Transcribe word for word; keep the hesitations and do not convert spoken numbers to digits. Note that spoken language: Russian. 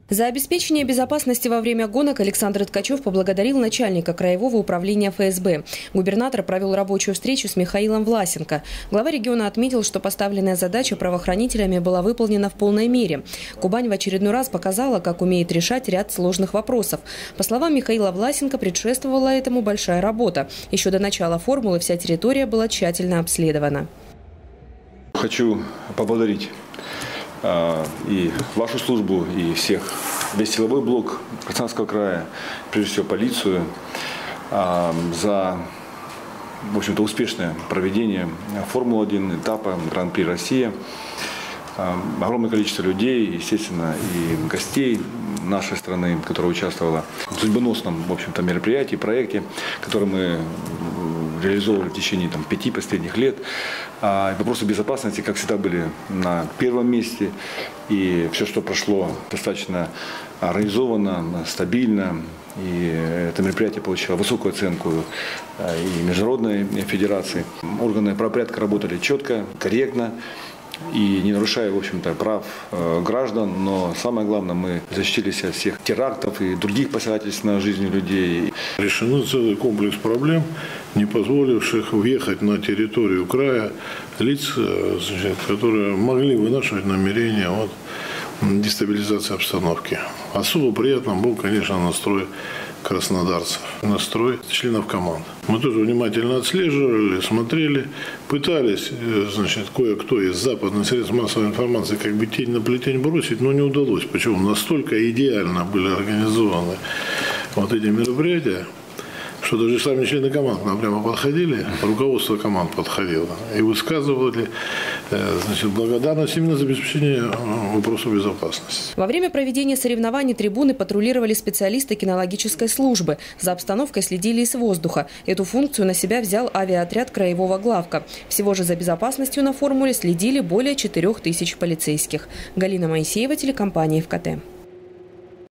За обеспечение безопасности во время гонок Александр Ткачев поблагодарил начальника Краевого управления эф эс бэ. Губернатор провел рабочую встречу с Михаилом Власенко. Глава региона отметил, что поставленная задача правоохранителями была выполнена в полной мере. Кубань в очередной раз показала, как умеет решать ряд сложных вопросов. По словам Михаила Власенко, предшествовала этому большая работа. Еще до начала формулы вся территория была тщательно обследована. Хочу поблагодарить и вашу службу, и всех, весь силовой блок Краснодарского края, прежде всего полицию, за, в общем-то, успешное проведение Формулы один этапа Гран-при Россия. Огромное количество людей, естественно, и гостей нашей страны, которая участвовала в судьбоносном, в общем-то, мероприятии, проекте, который мы реализовывали в течение там, пяти последних лет. А вопросы безопасности, как всегда, были на первом месте. И все, что прошло, достаточно организованно, стабильно. И это мероприятие получило высокую оценку и Международной федерации. Органы правопорядка работали четко, корректно и не нарушая, в общем-то, прав э, граждан, но самое главное, мы защитились от всех терактов и других посягательств на жизнь людей. Решено целый комплекс проблем, не позволивших въехать на территорию края лиц, значит, которые могли вынашивать намерения от дестабилизации обстановки. Особо приятным был, конечно, настрой краснодарцев, настрой членов команд. Мы тоже внимательно отслеживали, смотрели, пытались, значит, кое-кто из западных средств массовой информации как бы тень на плетень бросить, но не удалось. Почему? Настолько идеально были организованы вот эти мероприятия, что даже сами члены команд к нам прямо подходили, руководство команд подходило и высказывали, значит, благодарность именно за обеспечение вопросов безопасности. Во время проведения соревнований трибуны патрулировали специалисты кинологической службы. За обстановкой следили и с воздуха. Эту функцию на себя взял авиаотряд Краевого главка. Всего же за безопасностью на формуле следили более четырех тысяч полицейских. Галина Моисеева, телекомпания эф ка тэ.